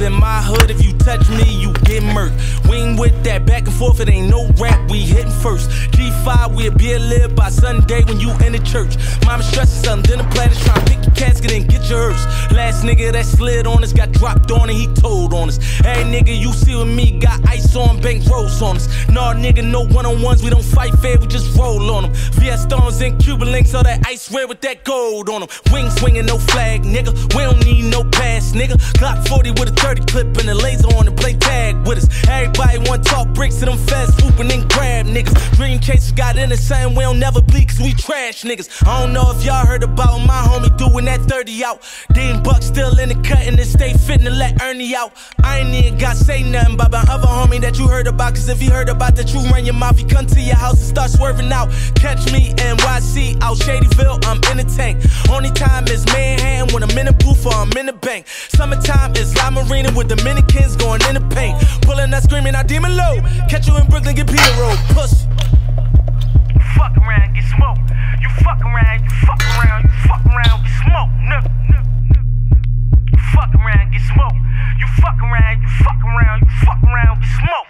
in my hood, if you touch me, you get murked. We ain't with that back and forth, it ain't no rap, we hitting first. G5, we'll be lit by Sunday when you in the church. Mama stressing something, then the platters trying to pick your casket and get your hearse. Last nigga that slid on us got dropped on and he told on us. Hey nigga, you see with me, got ice on, bank rolls on us. Nah nigga, no one-on-ones, we don't fight fair, we just roll on them. VS Stones and Cuban links, all that ice red with that gold on them. Wing swinging, no flag, nigga, we don't need no pass, nigga. Glock 40 with a 30 clip and a laser on and play tag with us. Everybody want talk bricks to them fast swooping and grab niggas. Dream chasers got in the same, we don't never bleed cause we trash niggas. I don't know if y'all heard about my homie doing that 30 out. Dean Buck still in the cut and it stay fitting to let Ernie out. I ain't even got to say nothing about my other homie that you heard about, cause if he heard about that you run your mouth, he come to your house and start swerving out. Catch me NYC out Shadyville, I'm in the tank. Only time is Manhattan when I'm in the booth or I'm in the bank. Summertime is La Marina with Dominicans going in the paint. Pulling up screaming out demon low. Catch you in Brooklyn, get Peter Road, pussy. Fuck around, get smoked. You fuck around, you fuck around, you fuck around, get smoked, nigga. You fuck around, get smoked. You fuck around, you fuck around, you fuck around, get smoked.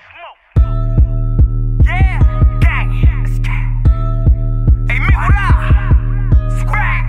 Yeah, gang, let's get. Hey, me what up? Scrap.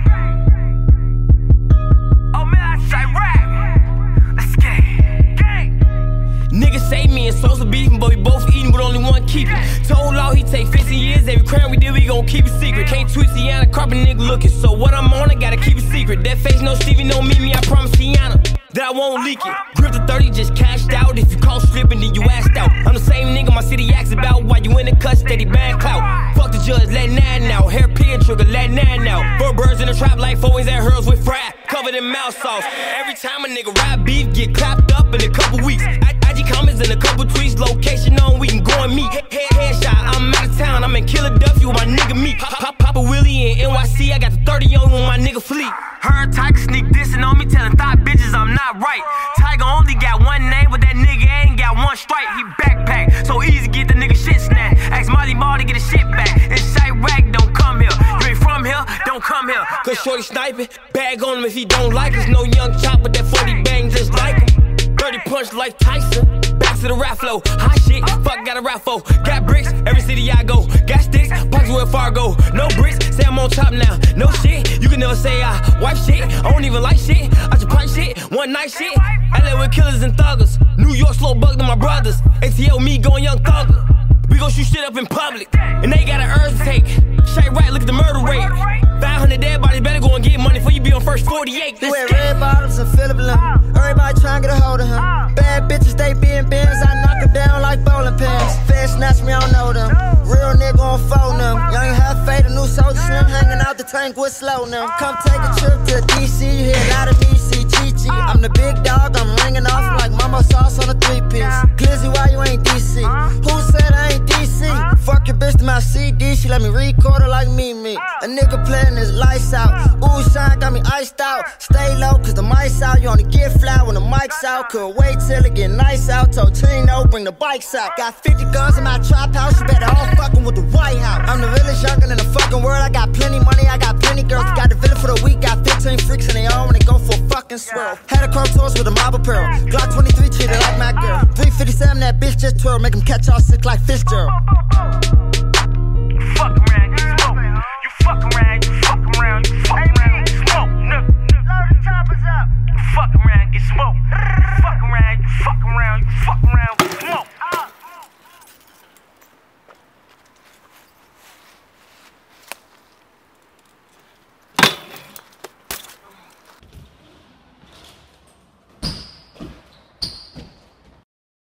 Oh man, I say rap. Let's get. Gang. Niggas say me and Sosa beefing, but we both eating, but only one keeping. Told Law he take 15 years, every crime we did, we gon' keep it secret. Can't tweet Tiana, carpet nigga looking, so what I'm on, I gotta keep it secret. That face, no Stevie, no Mimi, I promise Tiana that I won't leak it. Grip the 30, just cashed out. If you call stripping, then you asked out. I'm the same nigga my city asks about while you in the cut, steady band clout. Fuck the judge, let 9 out. Hair pin trigger, let 9 out. 4 birds in the trap like 4 ways at hers with fry, covered in mouth sauce. Every time a nigga rap beef, get clapped up in a couple weeks. IG comments and a couple tweets, location on, we can go and meet. Headshot, I'm out of town, I'm in Philadelphia with my nigga Meek. Papa Willie in NYC, I got the 30 on with my nigga Fleet. Her Tiger sneak dissing on me, telling thought bitches I'm not right. Tiger only got one name, but that nigga ain't got one stripe. He backpack, so easy get the nigga shit snatched. Ask Molly Ball to get his shit back. It's Chirac, don't come here. You ain't from here, don't come here. Cause shorty sniping, bag on him if he don't like us. No young chop with that 40 bang just like him. 30 punch like Tyson, back to the rap flow. Hot shit, fuck got a rap for. Got bricks, every city I go. Got sticks, pockets where Fargo. No bricks, say I'm on top now. No shit, you can never say I wipe shit. I don't even like shit, I just pipe shit. One night shit, LA with killers and thuggers. New York slow bug to my brothers. ATL me going young thugger. We gon' shoot shit up in public, and they got an urge to take. Shay right, look at the murder rate. 500 dead bodies, better go and get money before you be on first 48. You wear red bottoms and Philip Lim. Everybody trying to get a hold of him. Bad bitches, they be in bins. I knock her down like bowling pins. Fed snatch me, I don't know them. Real nigga on phone them. Young half fade, a new soldier slim. Hanging out the tank with slow them. Come take a trip to DC. Hear a lot of me, see Chi-Chi. I'm the big dog, I'm ringing off like mama sauce on a 3-piece. Glizzy, why you ain't DC? Who said I ain't DC? Fuck your bitch to my CD. She let me record her like me. A nigga playing his lights out. Ooh, shine got me iced out. Stay low, cause the mic's out. You only get fly when the mic's out. Could wait till it get nice out. Told Tino, bring the bikes out. Got 50 guns in my trap house. You better all fucking with the White House. I'm the realest youngin' in the fucking world. I got plenty money, I got plenty girls. Got the villa for the week. Got 15 freaks and they all when they go for a fucking swirl. Had a chrome tours with a mob apparel. Glock 23 treated like my girl. 357, that bitch just twirl. Make him catch all sick like Fitzgerald.